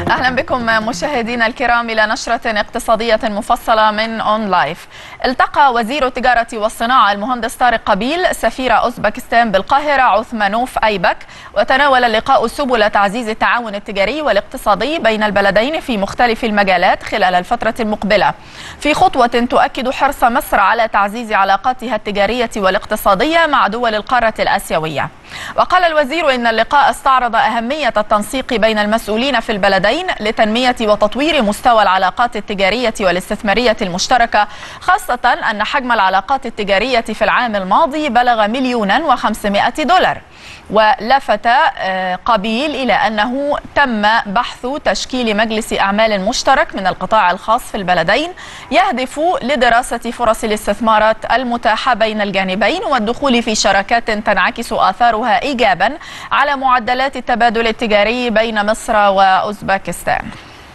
أهلا بكم مشاهدينا الكرام إلى نشرة اقتصادية مفصلة من أون لايف. التقى وزير التجارة والصناعة المهندس طارق قبيل سفير أوزبكستان بالقاهرة عثمانوف أيبك، وتناول اللقاء سبل تعزيز التعاون التجاري والاقتصادي بين البلدين في مختلف المجالات خلال الفترة المقبلة، في خطوة تؤكد حرص مصر على تعزيز علاقاتها التجارية والاقتصادية مع دول القارة الآسيوية. وقال الوزير إن اللقاء استعرض أهمية التنسيق بين المسؤولين في البلدين لتنمية وتطوير مستوى العلاقات التجارية والاستثمارية المشتركة، خاصة أن حجم العلاقات التجارية في العام الماضي بلغ $1,500,000. ولفت قبيل إلى أنه تم بحث تشكيل مجلس أعمال مشترك من القطاع الخاص في البلدين يهدف لدراسة فرص الاستثمارات المتاحة بين الجانبين والدخول في شراكات تنعكس آثارها إيجابا على معدلات التبادل التجاري بين مصر وأوزبكستان.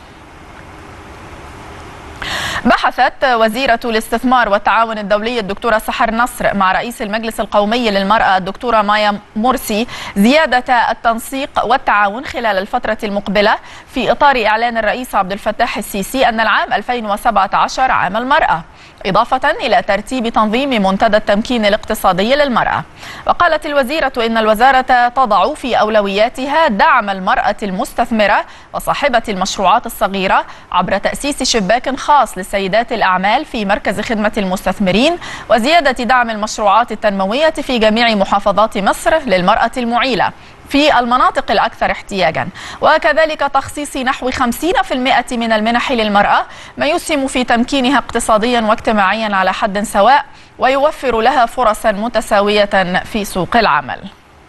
بحثت وزيرة الاستثمار والتعاون الدولي الدكتورة سحر نصر مع رئيس المجلس القومي للمرأة الدكتورة مايا مرسي زيادة التنسيق والتعاون خلال الفترة المقبلة في إطار إعلان الرئيس عبد الفتاح السيسي أن العام 2017 عام المرأة، إضافة إلى ترتيب تنظيم منتدى التمكين الاقتصادي للمرأة. وقالت الوزيرة إن الوزارة تضع في أولوياتها دعم المرأة المستثمرة وصاحبة المشروعات الصغيرة عبر تأسيس شباك خاص لسيدات الأعمال في مركز خدمة المستثمرين، وزيادة دعم المشروعات التنموية في جميع محافظات مصر للمرأة المعيلة في المناطق الأكثر احتياجا، وكذلك تخصيص نحو 50% من المنح للمرأة، ما يسهم في تمكينها اقتصاديا واجتماعيا على حد سواء ويوفر لها فرصا متساوية في سوق العمل.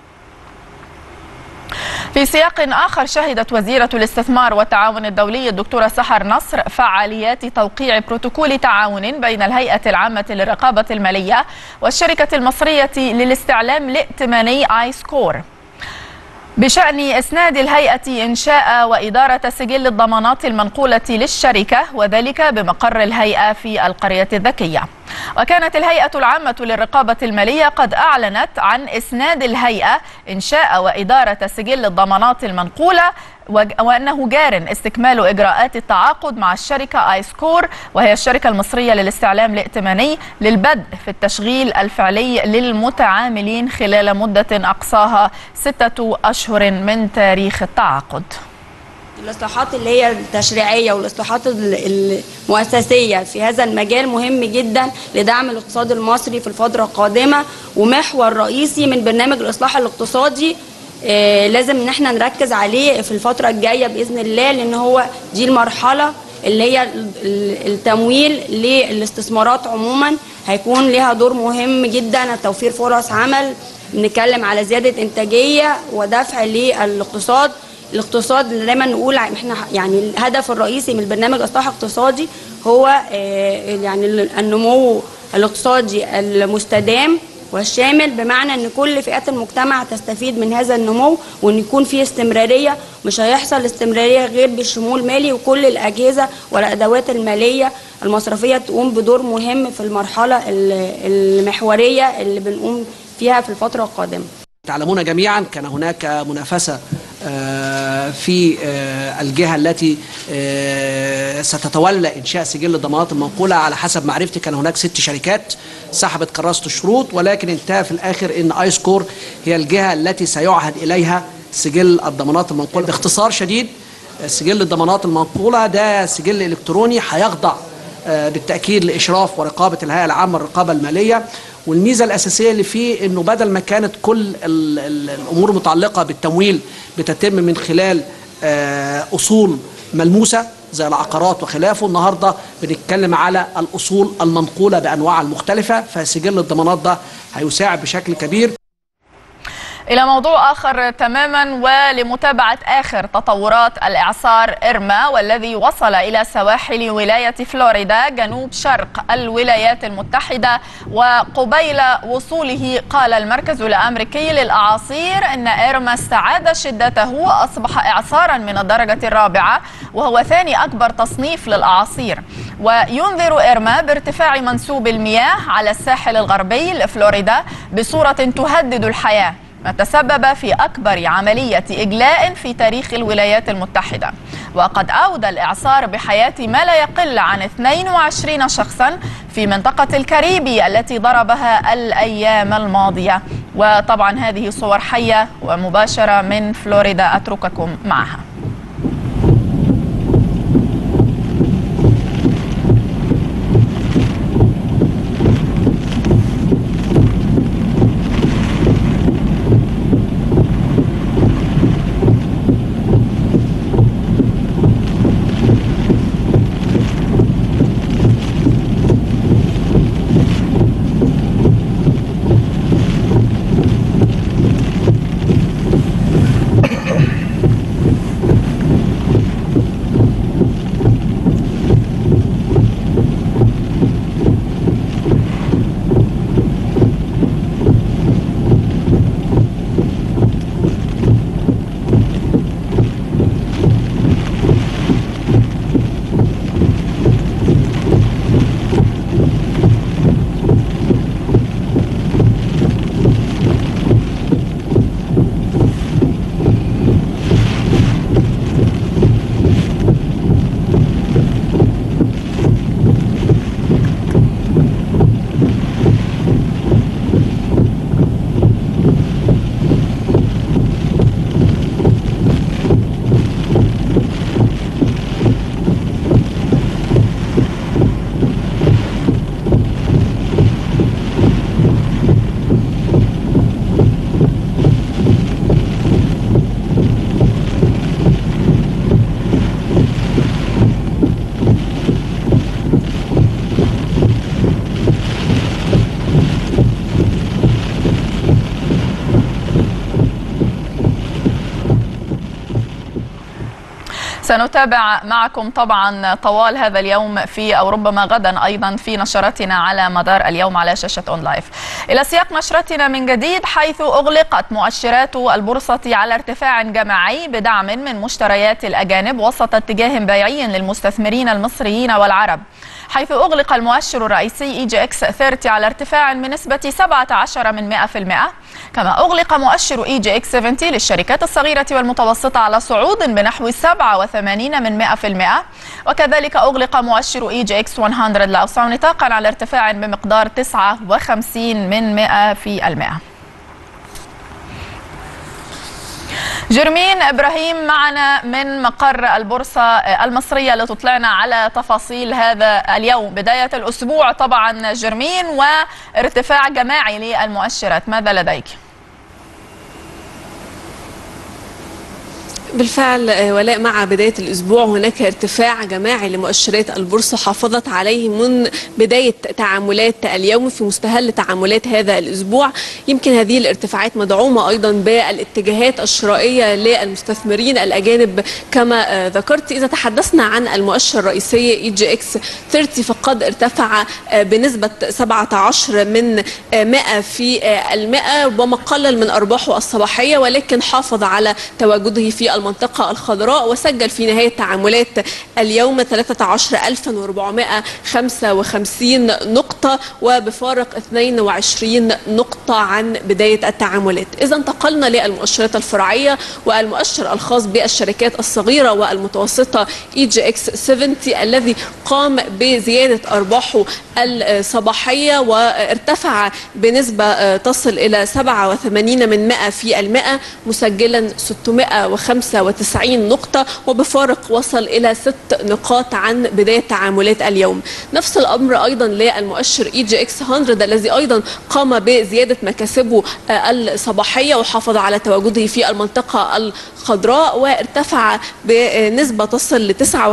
في سياق آخر، شهدت وزيرة الاستثمار والتعاون الدولي الدكتورة سحر نصر فعاليات توقيع بروتوكول تعاون بين الهيئة العامة للرقابة المالية والشركة المصرية للاستعلام الائتماني آيسكور بشأن إسناد الهيئة إنشاء وإدارة سجل الضمانات المنقولة للشركة، وذلك بمقر الهيئة في القرية الذكية. وكانت الهيئة العامة للرقابة المالية قد أعلنت عن إسناد الهيئة إنشاء وإدارة سجل الضمانات المنقولة، وأنه جار استكمال إجراءات التعاقد مع الشركة آيسكور، وهي الشركة المصرية للاستعلام الائتماني، للبدء في التشغيل الفعلي للمتعاملين خلال مدة أقصاها 6 أشهر من تاريخ التعاقد. الإصلاحات اللي هي التشريعية والإصلاحات المؤسسية في هذا المجال مهم جدا لدعم الاقتصاد المصري في الفترة القادمة، ومحور رئيسي من برنامج الإصلاح الاقتصادي لازم ان احنا نركز عليه في الفترة الجاية بإذن الله، لأن هو دي المرحلة اللي هي التمويل للاستثمارات عموما هيكون لها دور مهم جدا، توفير فرص عمل، بنتكلم على زيادة إنتاجية ودفع للاقتصاد. الاقتصاد اللي دايما نقول احنا يعني الهدف الرئيسي من البرنامج الاصلاح الاقتصادي هو يعني النمو الاقتصادي المستدام والشامل، بمعنى ان كل فئات المجتمع تستفيد من هذا النمو، وان يكون في استمراريه. مش هيحصل استمراريه غير بالشمول مالي، وكل الاجهزه والادوات الماليه المصرفيه تقوم بدور مهم في المرحله المحوريه اللي بنقوم فيها في الفتره القادمه. تعلمون جميعا كان هناك منافسة في الجهة التي ستتولى إنشاء سجل الضمانات المنقولة. على حسب معرفتي كان هناك 6 شركات سحبت كراسة الشروط، ولكن انتهى في الآخر إن آيسكور هي الجهة التي سيعهد إليها سجل الضمانات المنقولة. باختصار شديد، سجل الضمانات المنقولة ده سجل إلكتروني هيخضع بالتأكيد لإشراف ورقابة الهيئة العامة للرقابة المالية، والميزة الأساسية اللي فيه إنه بدل ما كانت كل الأمور المتعلقة بالتمويل بتتم من خلال أصول ملموسة زي العقارات وخلافه، النهاردة بنتكلم على الأصول المنقولة بأنواعها المختلفة، فسجل الضمانات ده هيساعد بشكل كبير. إلى موضوع آخر تماما، ولمتابعة آخر تطورات الإعصار إرما والذي وصل إلى سواحل ولاية فلوريدا جنوب شرق الولايات المتحدة، وقبيل وصوله قال المركز الأمريكي للأعاصير أن إرما استعاد شدته وأصبح إعصارا من الدرجة الرابعة، وهو ثاني أكبر تصنيف للأعاصير. وينذر إرما بارتفاع منسوب المياه على الساحل الغربي لفلوريدا بصورة تهدد الحياة، ما تسبب في أكبر عملية إجلاء في تاريخ الولايات المتحدة. وقد أودى الإعصار بحياة ما لا يقل عن 22 شخصا في منطقة الكاريبي التي ضربها الأيام الماضية. وطبعا هذه صور حية ومباشرة من فلوريدا أترككم معها. سنتابع معكم طبعا طوال هذا اليوم في أو ربما غدا أيضا في نشرتنا على مدار اليوم على شاشة أون لايف. إلى سياق نشرتنا من جديد، حيث أغلقت مؤشرات البورصة على ارتفاع جماعي بدعم من مشتريات الأجانب وسط اتجاه بيعي للمستثمرين المصريين والعرب، حيث أغلق المؤشر الرئيسي EGX 30 على ارتفاع بنسبة 17%، كما أغلق مؤشر EGX 70 للشركات الصغيرة والمتوسطة على صعود بنحو 87%، وكذلك أغلق مؤشر EGX 100 لأوسع نطاقا على ارتفاع بمقدار 59%. جرمين إبراهيم معنا من مقر البورصة المصرية لتطلعنا على تفاصيل هذا اليوم، بداية الأسبوع طبعا جرمين، وارتفاع جماعي للمؤشرات، ماذا لديك؟ بالفعل ولاء، مع بداية الأسبوع هناك ارتفاع جماعي لمؤشرات البورصة حافظت عليه من بداية تعاملات اليوم في مستهل تعاملات هذا الأسبوع. يمكن هذه الارتفاعات مدعومة أيضا بالاتجاهات الشرائية للمستثمرين الأجانب كما ذكرت. إذا تحدثنا عن المؤشر الرئيسي EGX 30 فقد ارتفع بنسبة 17% ربما قلل من أرباحه الصباحية، ولكن حافظ على تواجده في المنطقة الخضراء، وسجل في نهاية تعاملات اليوم 13455 نقطة وبفارق 22 نقطة عن بداية التعاملات. إذا انتقلنا للمؤشرات الفرعية والمؤشر الخاص بالشركات الصغيرة والمتوسطة EGX 70 الذي قام بزيادة أرباحه الصباحية وارتفع بنسبة تصل إلى 87%، مسجلا 695 نقطة وبفارق وصل إلى 6 نقاط عن بداية تعاملات اليوم. نفس الأمر أيضا للمؤشر EGX 100 الذي أيضا قام بزيادة مكاسبه الصباحية وحافظ على تواجده في المنطقة الخضراء وارتفع بنسبة تصل ل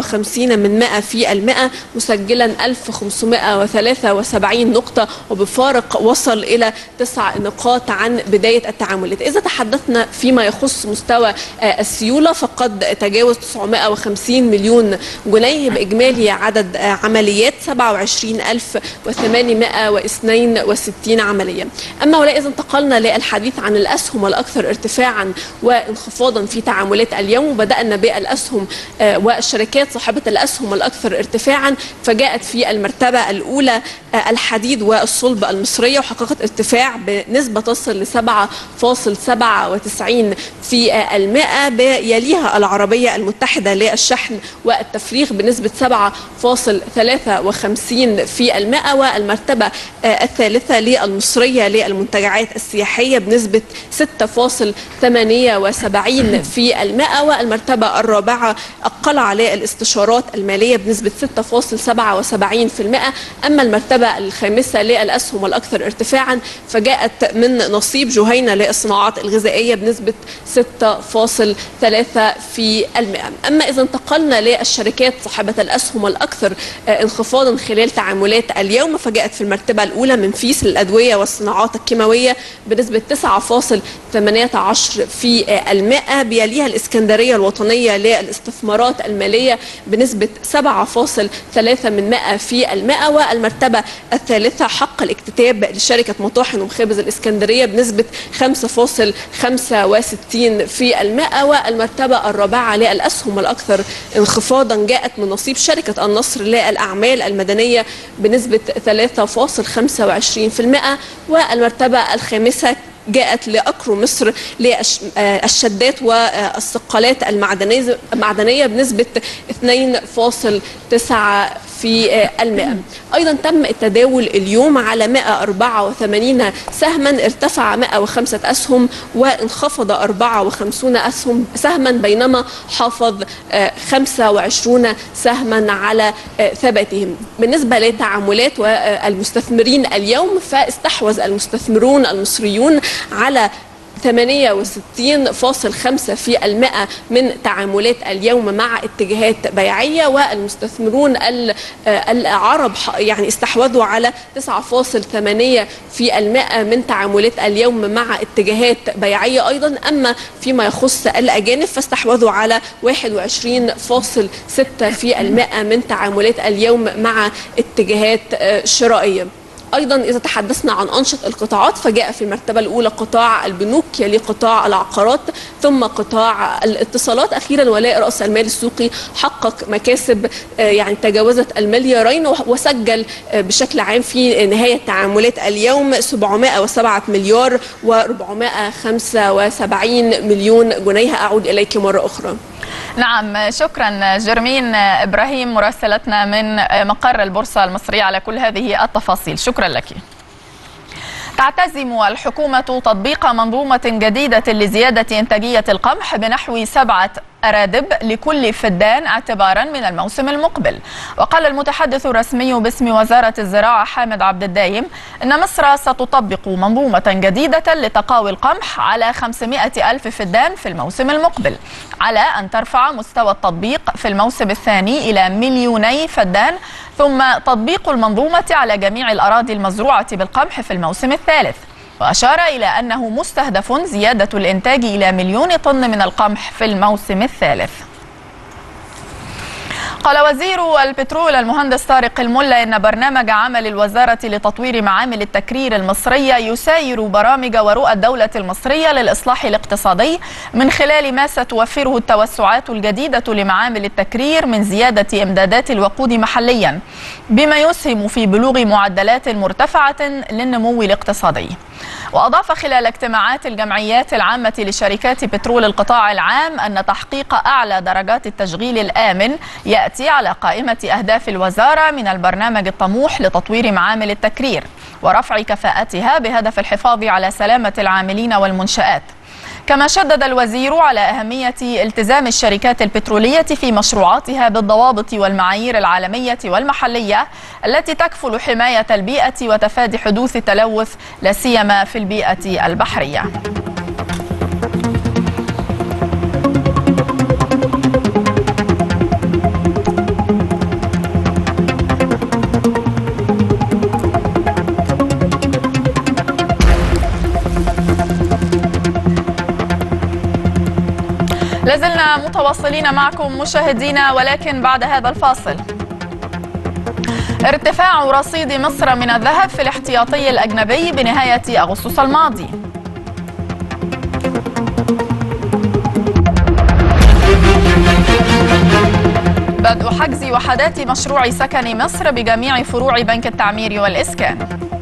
59%، مسجلا 1573 نقطة وبفارق وصل إلى 9 نقاط عن بداية التعاملات. إذا تحدثنا فيما يخص مستوى السيولة السيولة فقد تجاوز 950 مليون جنيه بإجمالي عدد عمليات 27862 عملية. أما وإذا انتقلنا للحديث عن الأسهم الأكثر ارتفاعا وانخفاضا في تعاملات اليوم، وبدأنا بالأسهم والشركات صاحبة الأسهم الأكثر ارتفاعا، فجاءت في المرتبة الأولى الحديد والصلب المصرية، وحققت ارتفاع بنسبة تصل ل 7.97%. يليها العربية المتحدة للشحن والتفريغ بنسبة 7.53%، والمرتبة الثالثة للمصرية للمنتجعات السياحية بنسبة 6.78%، والمرتبة الرابعة القلعة للاستشارات المالية بنسبة 6.77%. أما المرتبة الخامسة للأسهم الأكثر ارتفاعا فجاءت من نصيب جهينة للصناعات الغذائية بنسبة 6.3%. أما إذا انتقلنا للشركات صاحبة الأسهم الأكثر انخفاضا خلال تعاملات اليوم، فجاءت في المرتبة الأولى منفيس للأدوية والصناعات الكيماوية بنسبة 9.18%، بيليها الإسكندرية الوطنية للاستثمارات المالية بنسبة 7.3%، والمرتبة الثالثة حق الاكتتاب لشركة مطاحن ومخابز الإسكندرية بنسبة 5.65%، والمرتبة الرابعة للأسهم الأكثر انخفاضا جاءت من نصيب شركة النصر للأعمال المدنية بنسبة 3.25%، والمرتبة الخامسة جاءت لأكرو مصر للشدات والثقالات المعدنية بنسبة 2.9%. أيضا تم التداول اليوم على 184 سهما، ارتفع 105 أسهم وانخفض 54 سهما، بينما حافظ 25 سهما على ثباتهم. بالنسبة للتعاملات والمستثمرين اليوم، فاستحوذ المستثمرون المصريون على 68.5% من تعاملات اليوم مع اتجاهات بيعية، والمستثمرون العرب يعني استحوذوا على 9.8% من تعاملات اليوم مع اتجاهات بيعية أيضا. أما فيما يخص الأجانب فاستحوذوا على 21.6% من تعاملات اليوم مع اتجاهات شرائية. أيضا إذا تحدثنا عن أنشط القطاعات، فجاء في المرتبة الأولى قطاع البنوك، يلي قطاع العقارات، ثم قطاع الاتصالات. أخيرا ولاء رأس المال السوقي حقق مكاسب يعني تجاوزت المليارين، وسجل بشكل عام في نهاية تعاملات اليوم 707 مليار و475 مليون جنيه. أعود إليك مرة أخرى. نعم، شكرا جرمين إبراهيم مراسلتنا من مقر البورصة المصرية على كل هذه التفاصيل. شكرا لك. تعتزم الحكومة تطبيق منظومة جديدة لزيادة إنتاجية القمح بنحو 7 أرادب لكل فدان اعتبارا من الموسم المقبل. وقال المتحدث الرسمي باسم وزارة الزراعة حامد عبد الدايم إن مصر ستطبق منظومة جديدة لتقاوي القمح على 500 ألف فدان في الموسم المقبل، على أن ترفع مستوى التطبيق في الموسم الثاني إلى 2,000,000 فدان، ثم تطبيق المنظومة على جميع الأراضي المزروعة بالقمح في الموسم الثالث. وأشار إلى أنه مستهدف زيادة الإنتاج إلى 1,000,000 طن من القمح في الموسم الثالث. قال وزير البترول المهندس طارق الملا إن برنامج عمل الوزارة لتطوير معامل التكرير المصرية يساير برامج ورؤى الدولة المصرية للإصلاح الاقتصادي، من خلال ما ستوفره التوسعات الجديدة لمعامل التكرير من زيادة إمدادات الوقود محليا، بما يسهم في بلوغ معدلات مرتفعة للنمو الاقتصادي. وأضاف خلال اجتماعات الجمعيات العامة لشركات بترول القطاع العام أن تحقيق أعلى درجات التشغيل الآمن يأتي على قائمة أهداف الوزارة من البرنامج الطموح لتطوير معامل التكرير ورفع كفاءتها بهدف الحفاظ على سلامة العاملين والمنشآت. كما شدد الوزير على أهمية التزام الشركات البترولية في مشروعاتها بالضوابط والمعايير العالمية والمحلية التي تكفل حماية البيئة وتفادي حدوث التلوث لا سيما في البيئة البحرية. لازلنا لازلنا متواصلين معكم مشاهدينا، ولكن بعد هذا الفاصل. ارتفاع رصيد مصر من الذهب في الاحتياطي الأجنبي بنهاية أغسطس الماضي. بدء حجز وحدات مشروع سكن مصر بجميع فروع بنك التعمير والإسكان.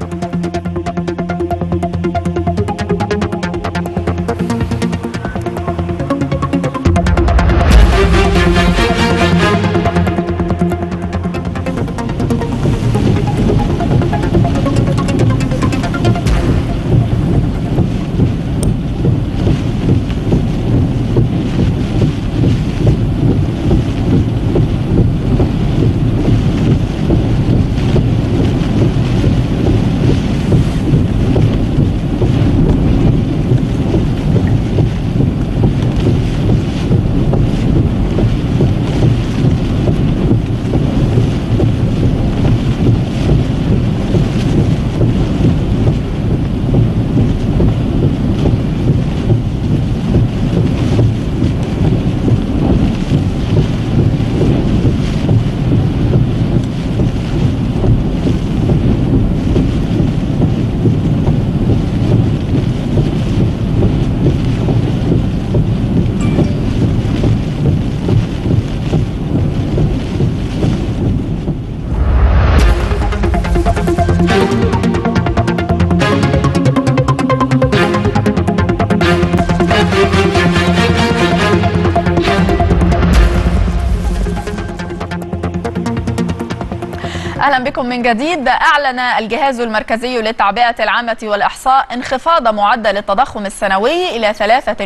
أهلا بكم من جديد. أعلن الجهاز المركزي للتعبئة العامة والإحصاء انخفاض معدل التضخم السنوي إلى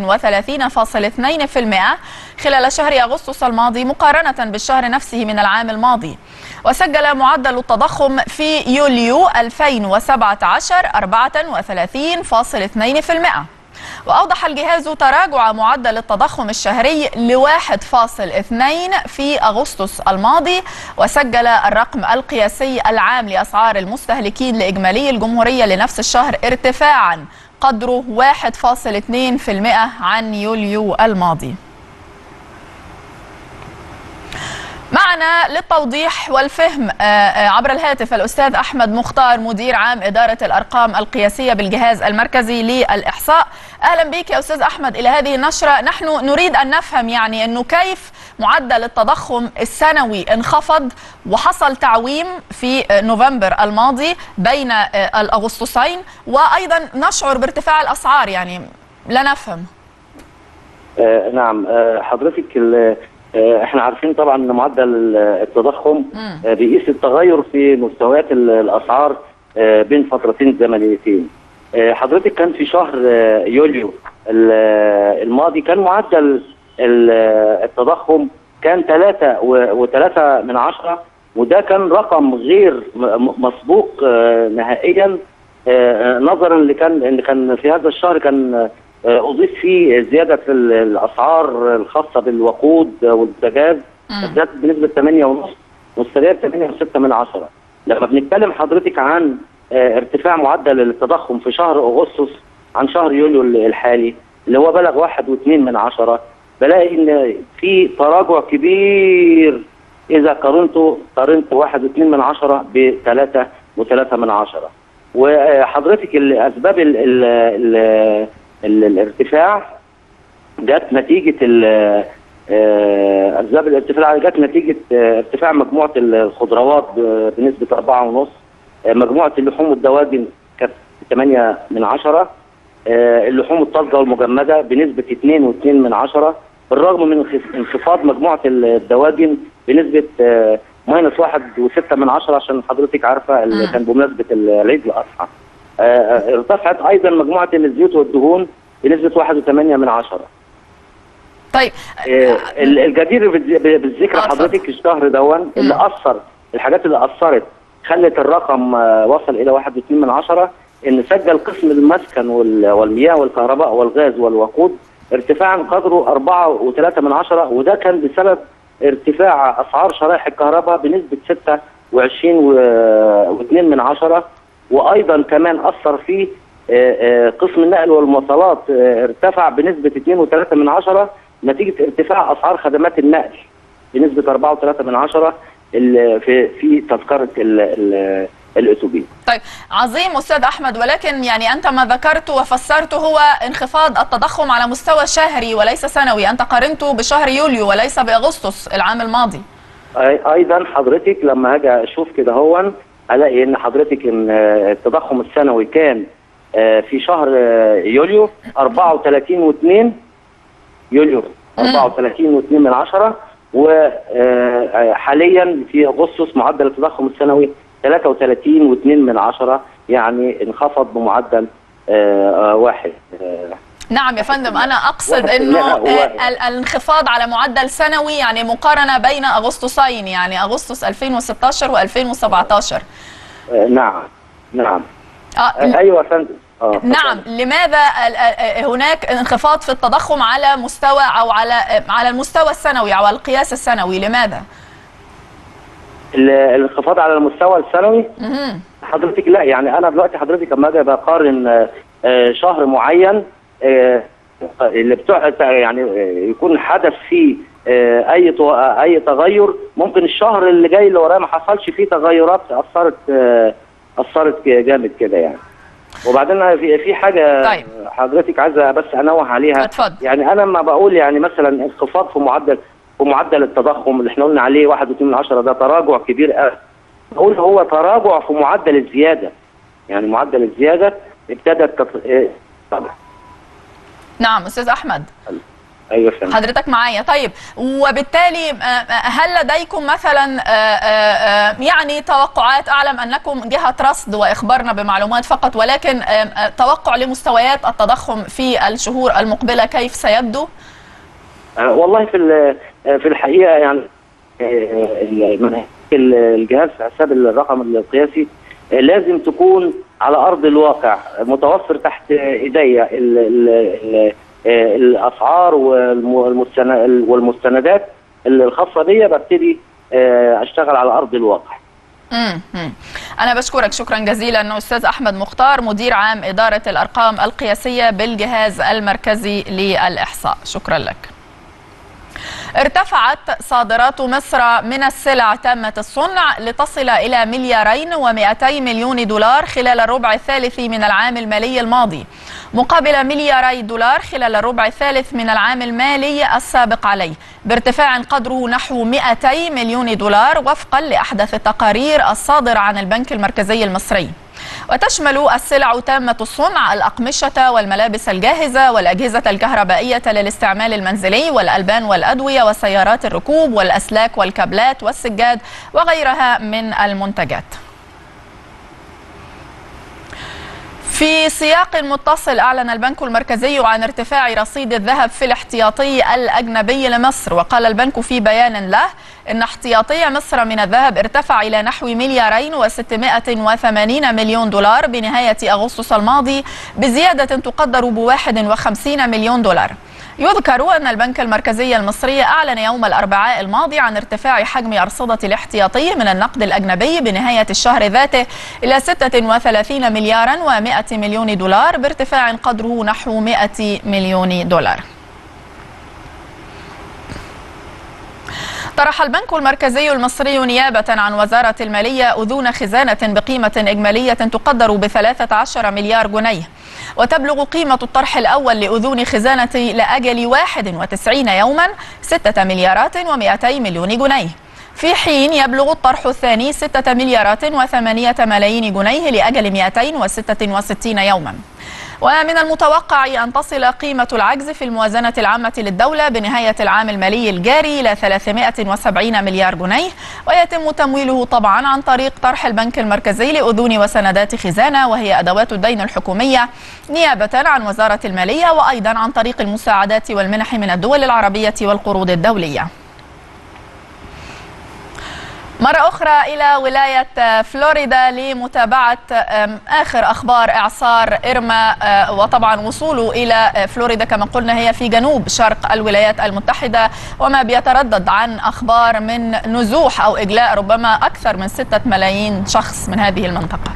33.2% خلال شهر أغسطس الماضي مقارنة بالشهر نفسه من العام الماضي، وسجل معدل التضخم في يوليو 2017 34.2%. وأوضح الجهاز تراجع معدل التضخم الشهري ل1.2 في أغسطس الماضي، وسجل الرقم القياسي العام لأسعار المستهلكين لإجمالي الجمهورية لنفس الشهر ارتفاعا قدره 1.2% عن يوليو الماضي. معنا للتوضيح والفهم عبر الهاتف الأستاذ أحمد مختار، مدير عام إدارة الأرقام القياسية بالجهاز المركزي للإحصاء. أهلا بك يا أستاذ أحمد إلى هذه النشرة. نحن نريد أن نفهم يعني أنه كيف معدل التضخم السنوي انخفض وحصل تعويم في نوفمبر الماضي بين الأغسطسين، وأيضا نشعر بارتفاع الأسعار، يعني لا نفهم. نعم حضرتك احنا عارفين طبعا ان معدل التضخم بيقيس التغير في مستويات الاسعار بين فترتين زمنيتين. حضرتك كان في شهر يوليو الماضي كان معدل التضخم كان 3.3، وده كان رقم غير مسبوق نهائيا، نظرا اللي كان في هذا الشهر كان أضيف فيه زيادة في الأسعار الخاصة بالوقود والبوتاجاز، زادت بنسبة 8.5 مستويات 8.6. لما بنتكلم حضرتك عن ارتفاع معدل التضخم في شهر أغسطس عن شهر يوليو الحالي اللي هو بلغ 1.2، بلاقي إن في تراجع كبير إذا قارنت 1.2 ب3.3. وحضرتك الأسباب الارتفاع جت نتيجة أسباب الارتفاع جت نتيجة ارتفاع مجموعة الخضروات بنسبة 4.5، مجموعة اللحوم والدواجن كانت 8، اللحوم الطازجة والمجمدة بنسبة 2.2، بالرغم من انخفاض مجموعة الدواجن بنسبة -1.6، عشان حضرتك عارفة اللي كان بمناسبة العيد الأضحى. ارتفعت أيضا مجموعة الزيوت والدهون بنسبة 1.8. طيب الجدير بالذكر حضرتك الشهر دون اللي أثر، الحاجات اللي أثرت خلت الرقم وصل إلى 1.2، إن سجل قسم المسكن والمياه والكهرباء والغاز والوقود ارتفاعا قدره 4.3، وده كان بسبب ارتفاع أسعار شرائح الكهرباء بنسبة 26.2، وأيضا كمان أثر فيه قسم النقل والمواصلات ارتفع بنسبة 2.3، نتيجه ارتفاع اسعار خدمات النقل بنسبه 4.3% في تذكره الاتوبيس. طيب عظيم استاذ احمد، ولكن يعني انت ما ذكرته وفسرته هو انخفاض التضخم على مستوى شهري وليس سنوي، انت قارنته بشهر يوليو وليس باغسطس العام الماضي. ايضا حضرتك لما هاجي اشوف كده هون الاقي ان حضرتك ان التضخم السنوي كان في شهر يوليو 34.2 يوليو 34.2%، وحاليا في اغسطس معدل التضخم السنوي 33.2%، يعني انخفض بمعدل 1. نعم يا فندم، أنا أقصد أنه الانخفاض على معدل سنوي يعني مقارنة بين أغسطسين، يعني أغسطس 2016 و2017. نعم أيوة يا فندم. نعم، لماذا هناك انخفاض في التضخم على مستوى أو على المستوى السنوي أو القياس السنوي؟ لماذا؟ الانخفاض على المستوى السنوي حضرتك، لا يعني أنا دلوقتي حضرتك لما أجي بقارن شهر معين اللي يعني يكون حدث فيه اي تغير، ممكن الشهر اللي جاي اللي وراه ما حصلش فيه تغيرات اثرت جامد كده يعني. وبعدين في حاجه طيب حضرتك عايزه بس انوه عليها. اتفضل. يعني انا لما بقول يعني مثلا انخفاض في معدل التضخم اللي احنا قلنا عليه 1.2%، ده تراجع كبير قوي. بقول هو تراجع في معدل الزياده، يعني معدل الزياده ابتدت نعم استاذ احمد. ايوه فهمت. حضرتك معايا. طيب وبالتالي هل لديكم مثلا يعني توقعات؟ اعلم انكم جهه رصد واخبارنا بمعلومات فقط، ولكن توقع لمستويات التضخم في الشهور المقبله كيف سيبدو؟ والله في الحقيقه يعني الجهاز في حساب الرقم القياسي لازم تكون على ارض الواقع متوفر تحت ايديا الاسعار والمستندات الخاصه بيا، ببتدي اشتغل على ارض الواقع. انا بشكرك شكرا جزيلا استاذ احمد مختار، مدير عام اداره الارقام القياسيه بالجهاز المركزي للاحصاء. شكرا لك. ارتفعت صادرات مصر من السلع تامة الصنع لتصل إلى $2,200,000,000 خلال الربع الثالث من العام المالي الماضي، مقابل $2,000,000,000 خلال الربع الثالث من العام المالي السابق عليه، بارتفاع قدره نحو $200,000,000 وفقا لأحدث التقارير الصادرة عن البنك المركزي المصري. وتشمل السلع تامة الصنع الأقمشة والملابس الجاهزة والأجهزة الكهربائية للاستعمال المنزلي والألبان والأدوية وسيارات الركوب والأسلاك والكابلات والسجاد وغيرها من المنتجات. في سياق متصل أعلن البنك المركزي عن ارتفاع رصيد الذهب في الاحتياطي الأجنبي لمصر، وقال البنك في بيان له إن احتياطي مصر من الذهب ارتفع إلى نحو $2,680,000,000 بنهاية أغسطس الماضي، بزيادة تقدر ب51,000,000,000. يذكر أن البنك المركزي المصري أعلن يوم الأربعاء الماضي عن ارتفاع حجم أرصدة الاحتياطي من النقد الأجنبي بنهاية الشهر ذاته إلى 36,100,000,000 $، بارتفاع قدره نحو $100,000,000. طرح البنك المركزي المصري نيابة عن وزارة المالية أذون خزانة بقيمة إجمالية تقدر ب13 مليار جنيه، وتبلغ قيمة الطرح الأول لأذون خزانة لأجل 91 يوما 6,200,000,000 جنيه، في حين يبلغ الطرح الثاني 6,800,000,000 جنيه لأجل 266 يوما. ومن المتوقع أن تصل قيمة العجز في الموازنة العامة للدولة بنهاية العام المالي الجاري إلى 370 مليار جنيه، ويتم تمويله طبعا عن طريق طرح البنك المركزي لأذون وسندات خزانة وهي أدوات الدين الحكومية نيابة عن وزارة المالية، وأيضا عن طريق المساعدات والمنح من الدول العربية والقروض الدولية. مرة أخرى إلى ولاية فلوريدا لمتابعة آخر أخبار إعصار إيرما، وطبعا وصوله إلى فلوريدا كما قلنا هي في جنوب شرق الولايات المتحدة، وما بيتردد عن أخبار من نزوح أو إجلاء ربما أكثر من 6 ملايين شخص من هذه المنطقة.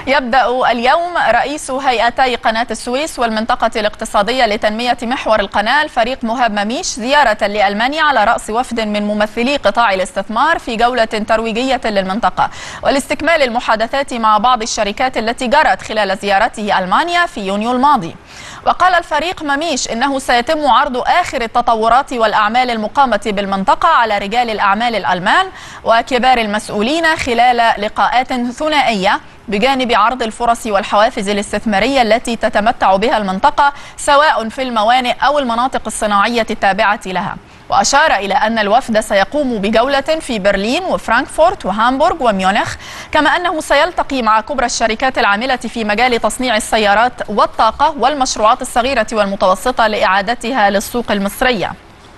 يبدأ اليوم رئيس هيئتي قناة السويس والمنطقة الاقتصادية لتنمية محور القناة الفريق مهاب مميش زيارة لألمانيا على رأس وفد من ممثلي قطاع الاستثمار في جولة ترويجية للمنطقة ولاستكمال المحادثات مع بعض الشركات التي جرت خلال زيارته ألمانيا في يونيو الماضي. وقال الفريق مميش إنه سيتم عرض آخر التطورات والأعمال المقامة بالمنطقة على رجال الأعمال الألمان وكبار المسؤولين خلال لقاءات ثنائية بجانب عرض الفرص والحوافز الاستثمارية التي تتمتع بها المنطقة سواء في الموانئ أو المناطق الصناعية التابعة لها. وأشار إلى أن الوفد سيقوم بجولة في برلين وفرانكفورت وهامبورغ وميونخ، كما أنه سيلتقي مع كبرى الشركات العاملة في مجال تصنيع السيارات والطاقة والمشروعات الصغيرة والمتوسطة لإعادتها للسوق المصرية.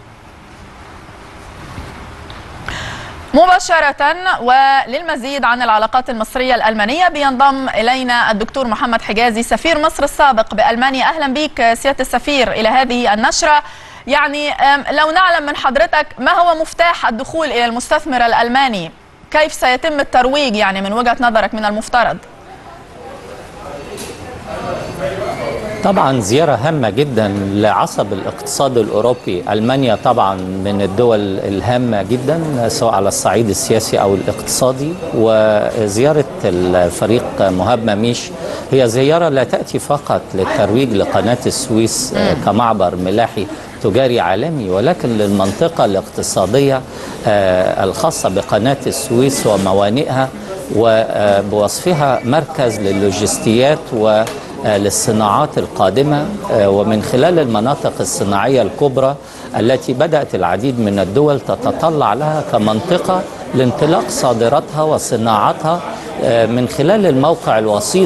مباشرة وللمزيد عن العلاقات المصرية الألمانية بينضم إلينا الدكتور محمد حجازي سفير مصر السابق بألمانيا. أهلا بك سيادة السفير إلى هذه النشرة. يعني لو نعلم من حضرتك ما هو مفتاح الدخول إلى المستثمر الألماني، كيف سيتم الترويج يعني من وجهة نظرك من المفترض؟ طبعا زيارة هامة جدا لعصب الاقتصاد الأوروبي. ألمانيا طبعا من الدول الهامة جدا سواء على الصعيد السياسي أو الاقتصادي، وزيارة الفريق مهاب مميش هي زيارة لا تأتي فقط للترويج لقناة السويس كمعبر ملاحي تجاري عالمي، ولكن للمنطقة الاقتصادية الخاصة بقناة السويس وموانئها وبوصفها مركز للوجستيات وللصناعات القادمة، ومن خلال المناطق الصناعية الكبرى التي بدأت العديد من الدول تتطلع لها كمنطقة لانطلاق صادراتها وصناعاتها من خلال الموقع الوسيط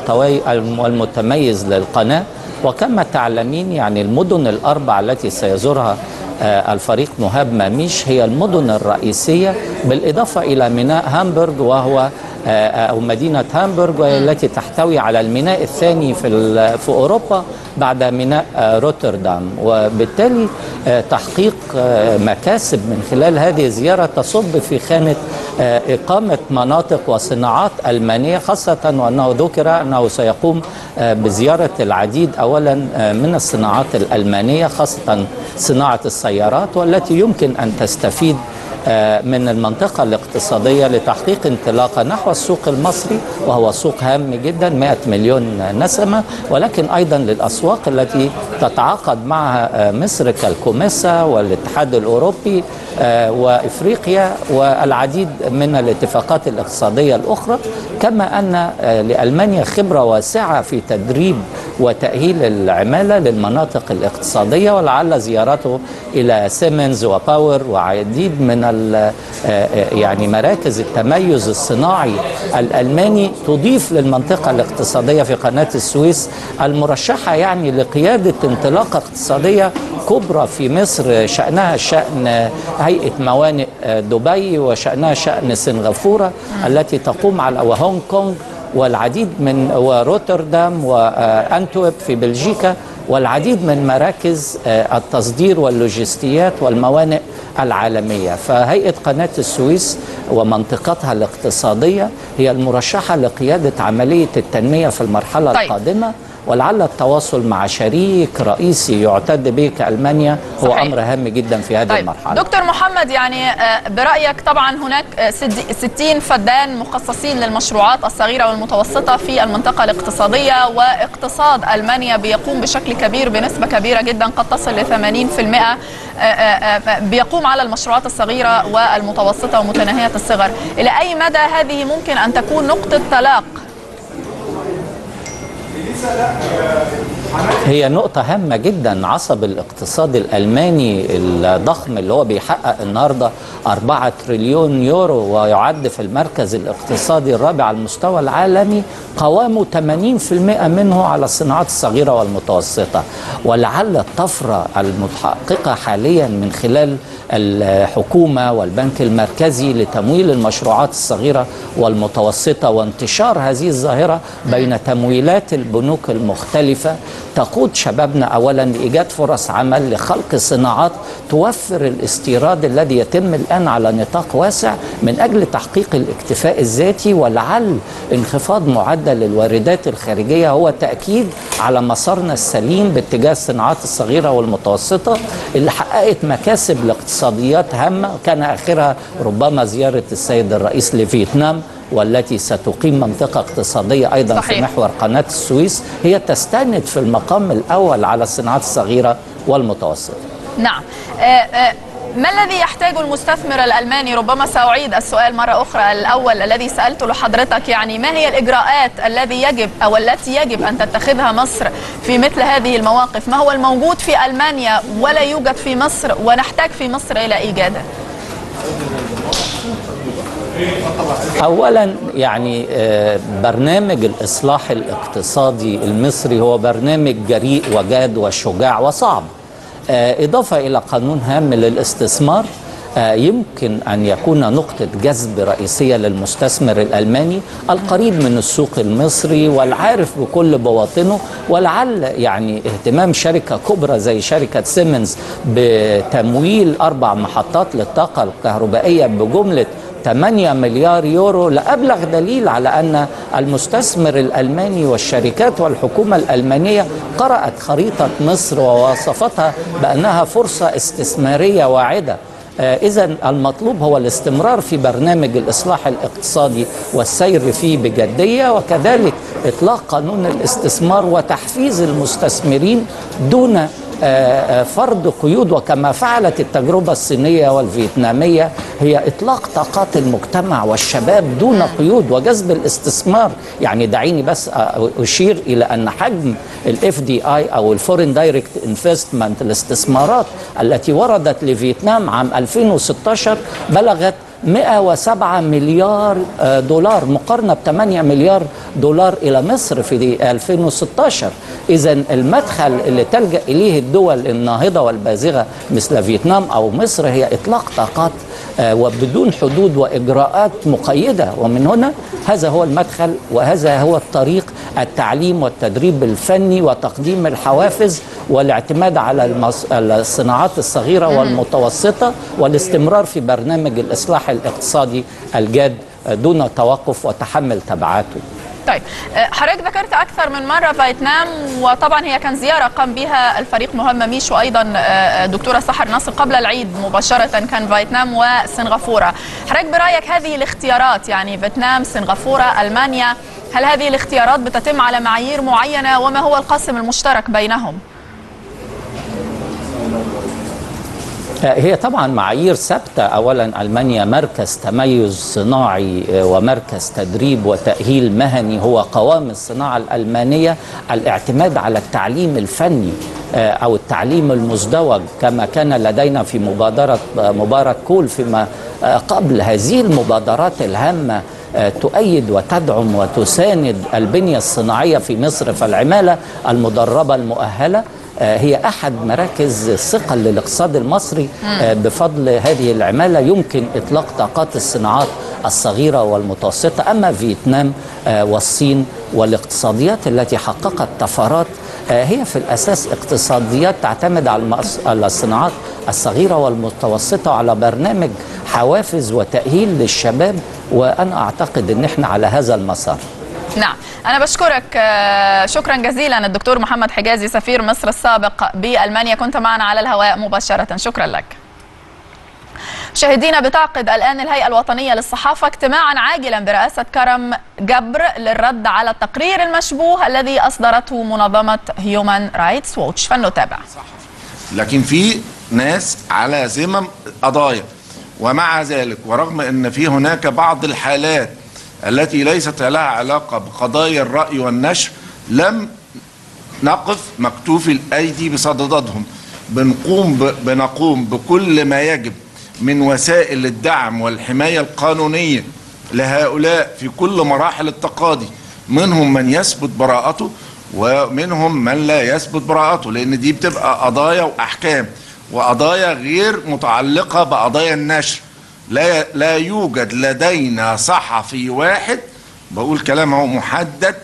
والمتميز للقناة. وكما تعلمين يعني المدن الأربع التي سيزورها الفريق مهاب مميش هي المدن الرئيسية، بالإضافة إلى ميناء هامبورغ وهو أو مدينة هامبورغ والتي تحتوي على الميناء الثاني في أوروبا بعد ميناء روتردام. وبالتالي تحقيق مكاسب من خلال هذه الزيارة تصب في خانة إقامة مناطق وصناعات ألمانية، خاصة وأنه ذكر أنه سيقوم بزيارة العديد أولا من الصناعات الألمانية خاصة صناعة السيارات، والتي يمكن أن تستفيد من المنطقة الاقتصادية لتحقيق انطلاقة نحو السوق المصري، وهو سوق هام جدا 100 مليون نسمة، ولكن أيضا للأسواق التي تتعاقد معها مصر كالكوميسا والاتحاد الأوروبي وإفريقيا والعديد من الاتفاقات الاقتصادية الأخرى. كما أن لألمانيا خبرة واسعة في تدريب وتأهيل العمالة للمناطق الاقتصادية، ولعل زيارته إلى سيمنز وباور وعديد من يعني مراكز التميز الصناعي الألماني تضيف للمنطقة الاقتصادية في قناة السويس المرشحة يعني لقيادة انطلاقة اقتصادية كبرى في مصر، شأنها شأن هيئة موانئ دبي وشأنها شأن سنغافورة التي تقوم على وهونغ كونغ والعديد من وروتردام وأنتويب في بلجيكا والعديد من مراكز التصدير واللوجستيات والموانئ العالمية. فهيئة قناة السويس ومنطقتها الاقتصادية هي المرشحة لقيادة عملية التنمية في المرحلة القادمة، ولعل التواصل مع شريك رئيسي يعتد به كألمانيا هو صحيح. أمر هام جدا في هذه المرحلة. دكتور محمد، يعني برأيك طبعا هناك 60 فدان مخصصين للمشروعات الصغيرة والمتوسطة في المنطقة الاقتصادية، واقتصاد ألمانيا بيقوم بشكل كبير بنسبة كبيرة جدا قد تصل ل 80% بيقوم على المشروعات الصغيرة والمتوسطة ومتناهية الصغر. إلى أي مدى هذه ممكن أن تكون نقطة تلاق؟ هي نقطة هامة جدا. عصب الاقتصاد الألماني الضخم اللي هو بيحقق النهاردة 4 تريليون يورو ويعد في المركز الاقتصادي الرابع على المستوى العالمي، قوامه 80% منه على الصناعات الصغيرة والمتوسطة. ولعل الطفرة المتحققة حاليا من خلال الحكومة والبنك المركزي لتمويل المشروعات الصغيرة والمتوسطة وانتشار هذه الظاهرة بين تمويلات البنوك المختلفة تقود شبابنا أولا لإيجاد فرص عمل، لخلق صناعات توفر الاستيراد الذي يتم الآن على نطاق واسع من أجل تحقيق الاكتفاء الذاتي، ولعل انخفاض معدل الواردات الخارجية هو تأكيد على مسارنا السليم باتجاه الصناعات الصغيرة والمتوسطة اللي حققت مكاسب لاقتصاديات هامة، كان آخرها ربما زيارة السيد الرئيس لفيتنام، والتي ستقيم منطقة اقتصادية أيضا صحيح. في محور قناة السويس هي تستند في المقام الأول على الصناعات الصغيرة والمتوسطة. نعم. ما الذي يحتاجه المستثمر الألماني؟ ربما سأعيد السؤال مرة أخرى الأول الذي سألته لحضرتك، يعني ما هي الإجراءات التي يجب أن تتخذها مصر في مثل هذه المواقف؟ ما هو الموجود في ألمانيا ولا يوجد في مصر ونحتاج في مصر إلى إيجاده؟ أولا يعني برنامج الإصلاح الاقتصادي المصري هو برنامج جريء وجاد وشجاع وصعب، إضافة إلى قانون هام للاستثمار يمكن أن يكون نقطة جذب رئيسية للمستثمر الألماني القريب من السوق المصري والعارف بكل بواطنه، ولعل يعني اهتمام شركة كبرى زي شركة سيمنز بتمويل 4 محطات للطاقة الكهربائية بجملة 8 مليار يورو لأبلغ دليل على أن المستثمر الألماني والشركات والحكومة الألمانية قرأت خريطة مصر ووصفتها بأنها فرصة استثمارية واعدة. إذن المطلوب هو الاستمرار في برنامج الإصلاح الاقتصادي والسير فيه بجدية، وكذلك إطلاق قانون الاستثمار وتحفيز المستثمرين دون فرض قيود، وكما فعلت التجربة الصينية والفيتنامية هي إطلاق طاقات المجتمع والشباب دون قيود وجذب الاستثمار. يعني دعيني بس أشير إلى أن حجم FDI أو الفورين دايركت انفستمنت الاستثمارات التي وردت لفيتنام عام 2016 بلغت 107 مليار دولار مقارنة ب8 مليار دولار إلى مصر في 2016. إذن المدخل اللي تلجأ إليه الدول الناهضة والبازغة مثل فيتنام أو مصر هي إطلاق طاقات وبدون حدود وإجراءات مقيدة، ومن هنا هذا هو المدخل وهذا هو الطريق: التعليم والتدريب الفني وتقديم الحوافز والاعتماد على الصناعات الصغيرة والمتوسطة والاستمرار في برنامج الإصلاح الاقتصادي الجاد دون توقف وتحمل تبعاته. طيب، حضرتك ذكرت أكثر من مرة فيتنام، وطبعا هي كان زيارة قام بها الفريق مهمة ميش وأيضا دكتورة سحر ناصر قبل العيد مباشرة، كان فيتنام وسنغافورة. حضرتك برأيك هذه الاختيارات، يعني فيتنام، سنغافورة، ألمانيا، هل هذه الاختيارات بتتم على معايير معينة وما هو القاسم المشترك بينهم؟ هي طبعا معايير ثابتة. أولا ألمانيا مركز تميز صناعي ومركز تدريب وتأهيل مهني، هو قوام الصناعة الألمانية الاعتماد على التعليم الفني أو التعليم المزدوج كما كان لدينا في مبادرة مبارك كول فيما قبل. هذه المبادرات الهامة تؤيد وتدعم وتساند البنية الصناعية في مصر، فالعمالة المدربة المؤهلة هي أحد مراكز الثقل للاقتصاد المصري. بفضل هذه العمالة يمكن إطلاق طاقات الصناعات الصغيرة والمتوسطة. أما فيتنام والصين والاقتصاديات التي حققت طفرات هي في الأساس اقتصاديات تعتمد على الصناعات الصغيرة والمتوسطة وعلى برنامج حوافز وتأهيل للشباب، وأنا أعتقد أن احنا على هذا المسار. نعم، أنا بشكرك شكرا جزيلا الدكتور محمد حجازي سفير مصر السابق بألمانيا، كنت معنا على الهواء مباشرة، شكرا لك. مشاهدينا، بتعقد الآن الهيئة الوطنية للصحافة اجتماعا عاجلا برئاسة كرم جبر للرد على التقرير المشبوه الذي أصدرته منظمة هيومان رايتس ووتش، فلنتابع. لكن في ناس على ذمم قضايا، ومع ذلك ورغم أن في هناك بعض الحالات التي ليست لها علاقة بقضايا الرأي والنشر لم نقف مكتوف الأيدي بصددهم. بنقوم بكل ما يجب من وسائل الدعم والحماية القانونية لهؤلاء في كل مراحل التقاضي، منهم من يثبت براءته ومنهم من لا يثبت براءته، لأن دي بتبقى قضايا وأحكام وقضايا غير متعلقة بقضايا النشر. لا يوجد لدينا صحفي واحد، بقول كلام هو محدد،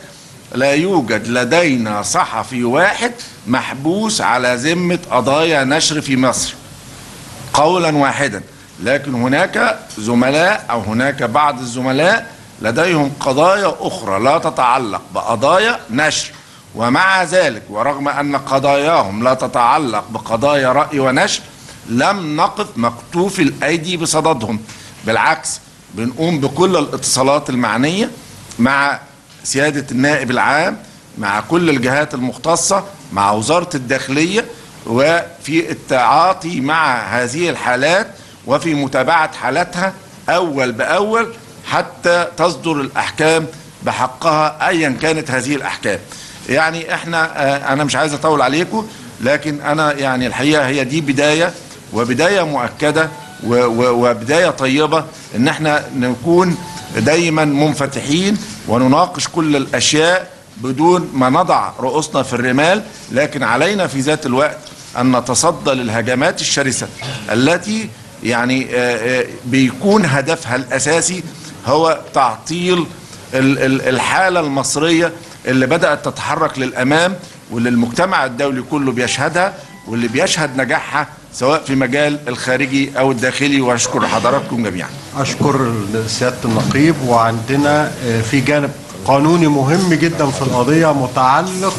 لا يوجد لدينا صحفي واحد محبوس على ذمة قضايا نشر في مصر قولا واحدا، لكن هناك زملاء أو هناك بعض الزملاء لديهم قضايا أخرى لا تتعلق بقضايا نشر، ومع ذلك ورغم أن قضاياهم لا تتعلق بقضايا رأي ونشر لم نقف مكتوف الأيدي بصددهم، بالعكس بنقوم بكل الاتصالات المعنية مع سيادة النائب العام، مع كل الجهات المختصة، مع وزارة الداخلية، وفي التعاطي مع هذه الحالات وفي متابعة حالاتها أول بأول حتى تصدر الأحكام بحقها أيا كانت هذه الأحكام. يعني أنا مش عايز أطول عليكم، لكن أنا يعني الحقيقة هي دي بداية، وبداية مؤكدة وبداية طيبة، إن احنا نكون دايما منفتحين ونناقش كل الأشياء بدون ما نضع رؤوسنا في الرمال، لكن علينا في ذات الوقت أن نتصدى للهجمات الشرسة التي يعني بيكون هدفها الأساسي هو تعطيل الحالة المصرية اللي بدأت تتحرك للأمام، واللي المجتمع الدولي كله بيشهدها، واللي بيشهد نجاحها سواء في مجال الخارجي أو الداخلي. وأشكر حضراتكم جميعا. أشكر سيادة النقيب. وعندنا في جانب قانوني مهم جدا في القضية متعلق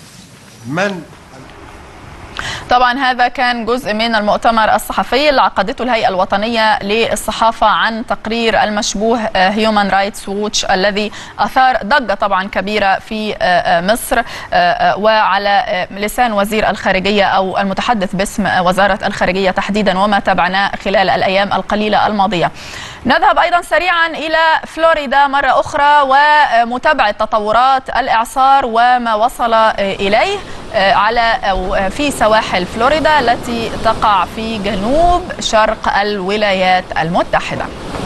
طبعا هذا كان جزء من المؤتمر الصحفي اللي عقدته الهيئة الوطنية للصحافة عن تقرير المشبوه هيومان رايتس ووتش الذي أثار ضجة طبعا كبيرة في مصر، وعلى لسان وزير الخارجية أو المتحدث باسم وزارة الخارجية تحديدا، وما تابعناه خلال الأيام القليلة الماضية. نذهب أيضا سريعا إلى فلوريدا مرة أخرى ومتابعة تطورات الإعصار وما وصل إليه على أو في سواحل فلوريدا التي تقع في جنوب شرق الولايات المتحدة.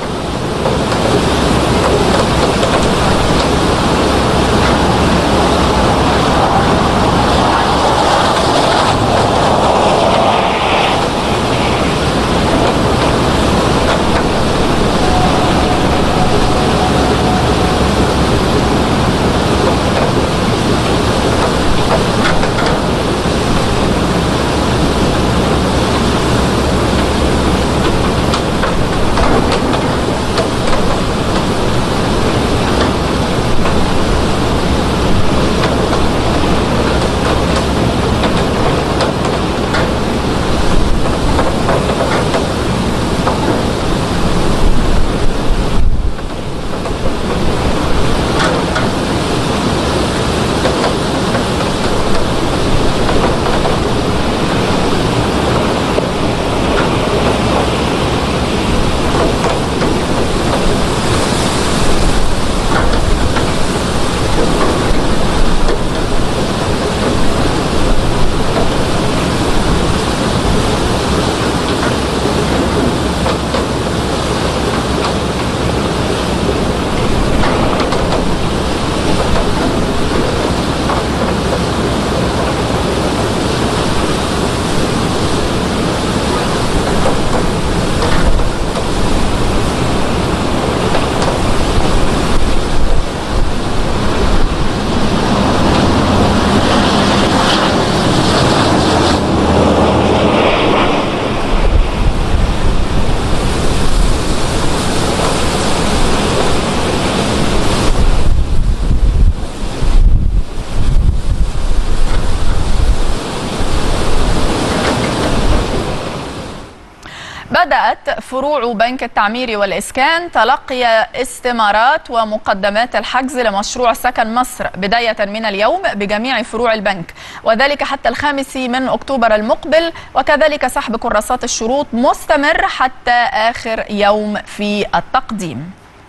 بدأت فروع بنك التعمير والإسكان تلقي استمارات ومقدمات الحجز لمشروع سكن مصر بداية من اليوم بجميع فروع البنك، وذلك حتى 5 أكتوبر المقبل، وكذلك سحب كراسات الشروط مستمر حتى آخر يوم في التقديم.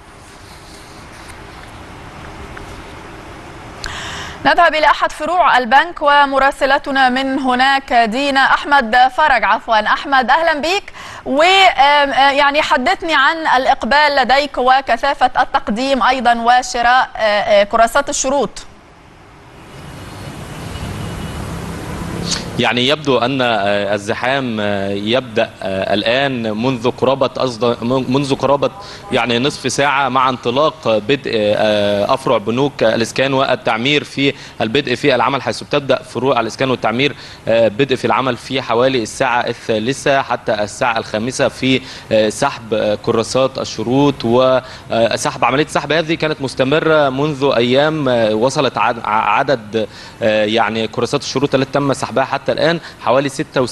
نذهب إلى أحد فروع البنك ومراسلتنا من هناك دينا أحمد فرج. أحمد أهلا بك، ويعني حدثني عن الإقبال لديك وكثافة التقديم أيضا وشراء كراسات الشروط. يعني يبدو أن الزحام يبدأ الآن منذ قرابة يعني نصف ساعة مع انطلاق بدء أفرع بنوك الإسكان والتعمير في البدء في العمل، حيث تبدأ فروع الإسكان والتعمير بدء في العمل في حوالي الساعة 3 حتى الساعة 5 في سحب كراسات الشروط. وسحب عملية السحب هذه كانت مستمرة منذ أيام، وصلت عدد يعني كراسات الشروط التي تم سحبها حتى الآن حوالي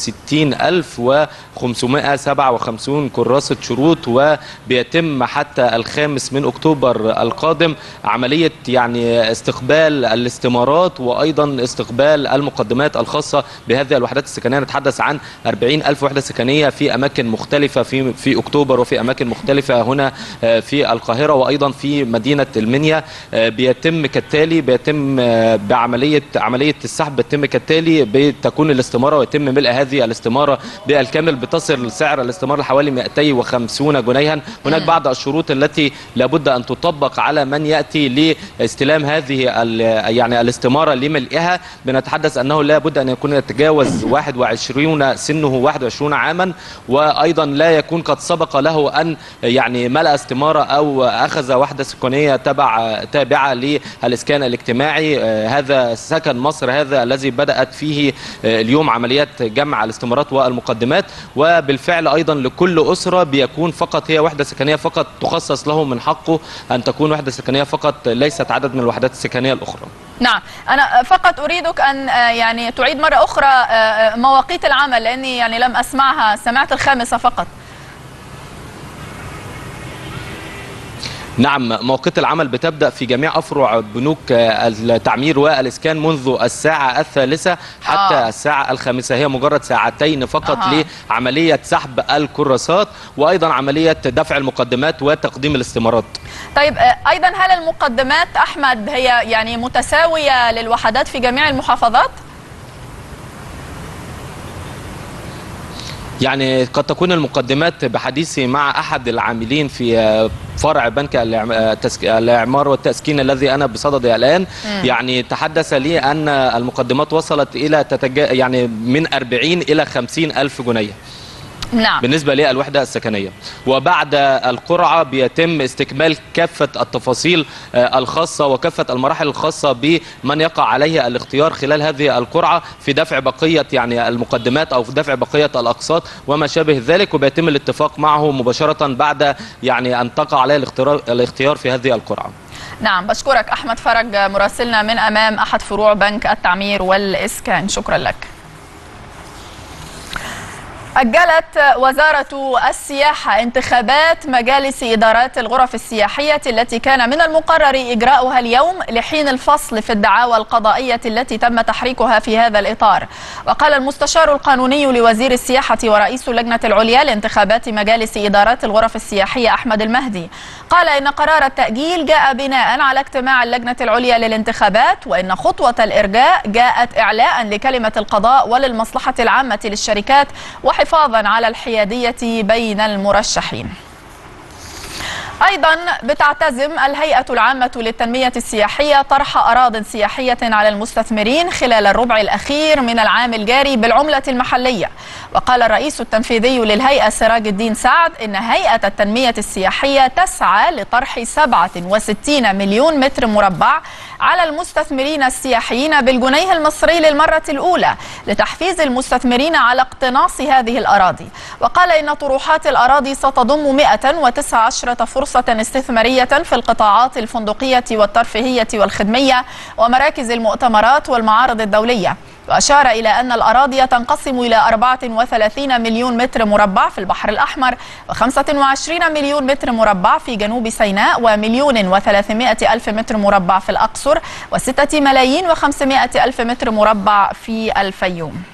66557 كراسة شروط، وبيتم حتى 5 أكتوبر القادم عملية يعني استقبال الاستمارات وأيضا استقبال المقدمات الخاصة بهذه الوحدات السكنية. نتحدث عن 40,000 وحدة سكنية في أماكن مختلفة في أكتوبر وفي أماكن مختلفة هنا في القاهرة وأيضا في مدينة المنيا. بيتم بعملية السحب بيتم كالتالي: بتكون الاستمارة ويتم ملء هذه الاستمارة بالكامل، بتصل سعر الاستمارة لحوالي 250 جنيها. هناك بعض الشروط التي لابد أن تطبق على من يأتي لاستلام هذه يعني الاستمارة لملئها. بنتحدث أنه لا بد أن يكون يتجاوز 21 سنه 21 عاما، وأيضا لا يكون قد سبق له أن يعني ملأ استمارة أو أخذ وحدة سكنية تابعة للإسكان الاجتماعي. هذا سكن مصر هذا الذي بدأت فيه اليوم عمليات جمع الاستمارات والمقدمات، وبالفعل أيضا لكل أسرة بيكون فقط هي وحدة سكنية فقط تخصص له، من حقه أن تكون وحدة سكنية فقط ليست عدد من الوحدات السكنية الأخرى. نعم، أنا فقط أريدك أن يعني تعيد مرة أخرى مواقيت العمل، لأني يعني لم أسمعها، سمعت 5 فقط. نعم، مواقيت العمل بتبدأ في جميع أفرع بنوك التعمير والإسكان منذ الساعة 3 حتى الساعة 5. هي مجرد 2 ساعات فقط لعملية سحب الكراسات وأيضا عملية دفع المقدمات وتقديم الاستمارات. طيب، أيضا هل المقدمات أحمد هي يعني متساوية للوحدات في جميع المحافظات؟ يعني قد تكون المقدمات، بحديثي مع أحد العاملين في فرع بنك الإعمار والتسكين الذي أنا بصدده الآن، يعني تحدث لي أن المقدمات وصلت إلى يعني من 40 إلى 50 ألف جنيه. نعم. بالنسبة للوحدة السكنية. وبعد القرعة بيتم استكمال كافة التفاصيل الخاصة وكافة المراحل الخاصة بمن يقع عليه الاختيار خلال هذه القرعة في دفع بقية يعني المقدمات أو في دفع بقية الأقساط وما شابه ذلك، وبيتم الاتفاق معه مباشرة بعد يعني أن تقع عليه الاختيار في هذه القرعة. نعم، بشكرك أحمد فرج مراسلنا من أمام أحد فروع بنك التعمير والإسكان، شكرا لك. أجلت وزارة السياحة انتخابات مجالس إدارات الغرف السياحية التي كان من المقرر إجراؤها اليوم لحين الفصل في الدعاوى القضائية التي تم تحريكها في هذا الإطار. وقال المستشار القانوني لوزير السياحة ورئيس اللجنة العليا لانتخابات مجالس إدارات الغرف السياحية أحمد المهدي، قال إن قرار التأجيل جاء بناء على اجتماع اللجنة العليا للانتخابات، وإن خطوة الإرجاء جاءت إعلاء لكلمة القضاء وللمصلحة العامة للشركات وحفاظا على الحيادية بين المرشحين. أيضا بتعتزم الهيئة العامة للتنمية السياحية طرح أراضٍ سياحية على المستثمرين خلال الربع الأخير من العام الجاري بالعملة المحلية. وقال الرئيس التنفيذي للهيئة سراج الدين سعد إن هيئة التنمية السياحية تسعى لطرح 67 مليون متر مربع على المستثمرين السياحيين بالجنيه المصري للمرة الأولى لتحفيز المستثمرين على اقتناص هذه الأراضي. وقال إن طروحات الأراضي ستضم 119 فرصة استثمارية في القطاعات الفندقية والترفيهية والخدمية ومراكز المؤتمرات والمعارض الدولية. وأشار إلى أن الأراضي تنقسم إلى 34 مليون متر مربع في البحر الأحمر، و25 مليون متر مربع في جنوب سيناء، و1,300,000 متر مربع في الأقصر، و6,500,000 متر مربع في الفيوم.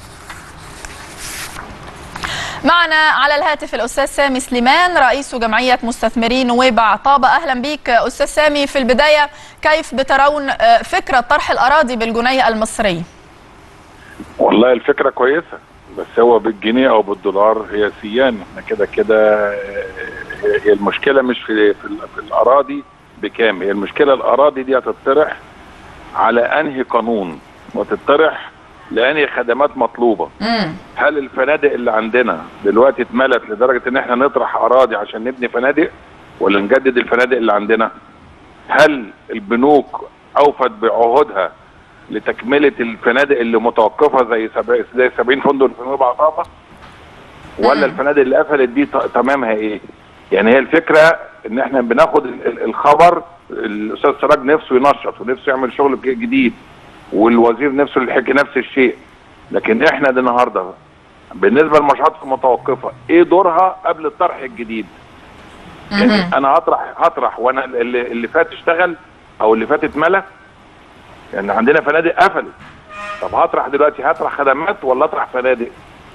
معنا على الهاتف الأستاذ سامي سليمان رئيس جمعية مستثمرين نويبع طابة. أهلا بك أستاذ سامي. في البداية، كيف بترون فكرة طرح الأراضي بالجنيه المصري؟ والله الفكرة كويسة، بس هو بالجنيه أو بالدولار هي سيان. احنا كده كده هي المشكلة مش في الأراضي بكام، هي المشكلة الأراضي دي هتطرح على أنهي قانون، وتطرح لأنهي خدمات مطلوبة. هل الفنادق اللي عندنا دلوقتي اتملت لدرجة ان احنا نطرح اراضي عشان نبني فنادق ولا نجدد الفنادق اللي عندنا؟ هل البنوك اوفت بعهودها لتكملة الفنادق اللي متوقفة زي 70 فندق في نوبة عطابة؟ ولا الفنادق اللي قفلت دي تمامها ايه؟ يعني هي الفكرة ان احنا بناخد الخبر، الاستاذ سراج نفسه ينشط ونفسه يعمل شغل جديد، والوزير نفسه اللي يحكي نفس الشيء، لكن احنا ده النهارده بالنسبه للمشروعات المتوقفه ايه دورها قبل الطرح الجديد؟ يعني انا هطرح وانا اللي فات اشتغل او اللي فات اتملى، يعني عندنا فنادق قفلت. طب هطرح دلوقتي، هطرح خدمات ولا اطرح فنادق؟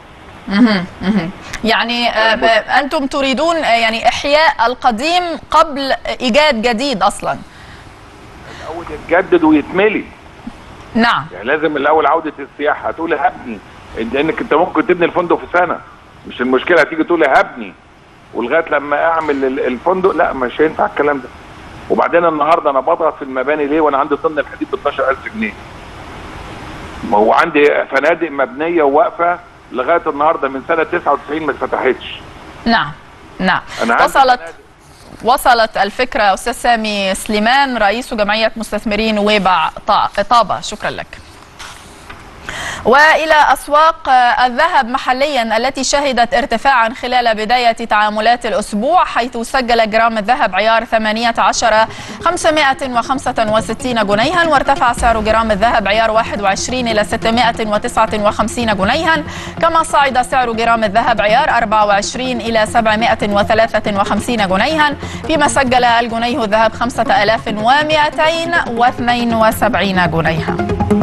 يعني انتم تريدون يعني احياء القديم قبل ايجاد جديد اصلا. الاول يتجدد ويتملي. نعم. يعني لازم الاول عوده السياحه، هتقول هبني، لانك انت ممكن تبني الفندق في سنه، مش المشكله هتيجي تقول هبني ولغايه لما اعمل الفندق، لا مش هينفع الكلام ده. وبعدين النهارده انا بضغط في المباني ليه وانا عندي طن الحديد ب 12000 جنيه؟ ما هو عندي فنادق مبنيه وواقفه لغايه النهارده من سنه 99 ما اتفتحتش. نعم. وصلت الفكره. استاذ سامي سليمان رئيس جمعيه مستثمرين نويبع طابة، شكرا لك. وإلى أسواق الذهب محليا التي شهدت ارتفاعا خلال بداية تعاملات الأسبوع، حيث سجل جرام الذهب عيار 18 565 جنيها، وارتفع سعر جرام الذهب عيار 21 إلى 659 جنيها، كما صعد سعر جرام الذهب عيار 24 إلى 753 جنيها، فيما سجل الجنيه الذهب 5272 جنيها.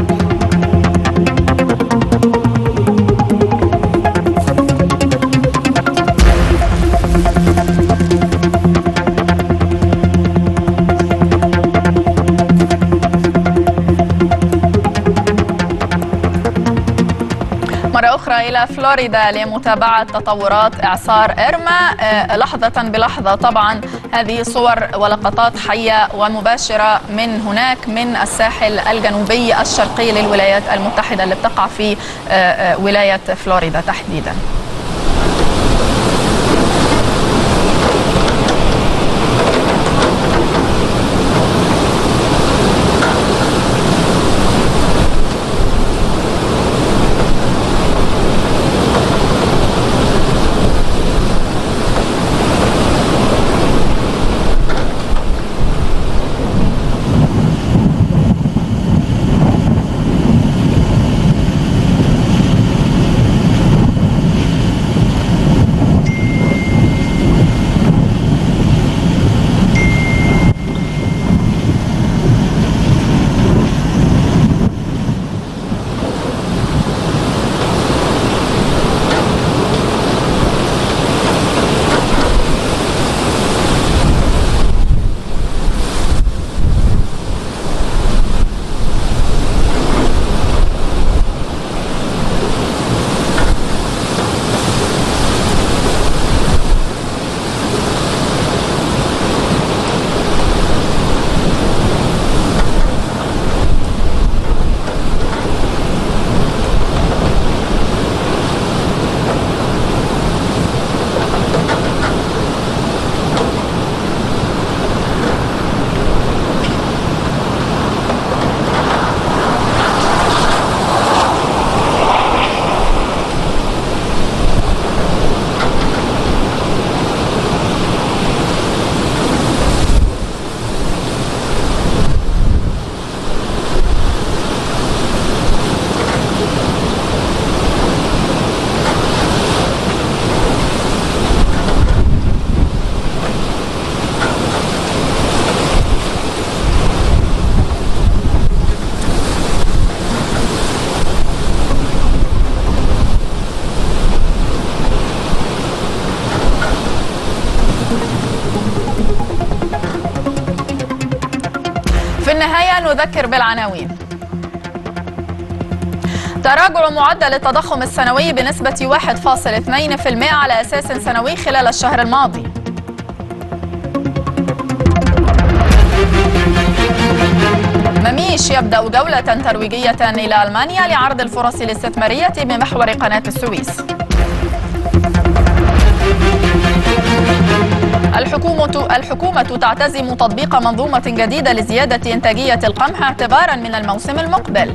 مرة أخرى إلى فلوريدا لمتابعة تطورات إعصار إرما لحظة بلحظة. طبعا هذه صور ولقطات حية ومباشرة من هناك، من الساحل الجنوبي الشرقي للولايات المتحدة اللي بتقع في ولاية فلوريدا تحديدا. في النهاية نذكر بالعناوين. تراجع معدل التضخم السنوي بنسبة 1.2% على أساس سنوي خلال الشهر الماضي. مميش يبدأ جولة ترويجية إلى ألمانيا لعرض الفرص الاستثمارية بمحور قناة السويس. الحكومة تعتزم تطبيق منظومة جديدة لزيادة إنتاجية القمح اعتبارا من الموسم المقبل.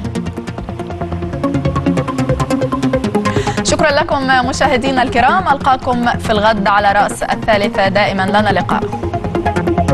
شكرا لكم مشاهدينا الكرام، ألقاكم في الغد على رأس 3 دائما لنا لقاء.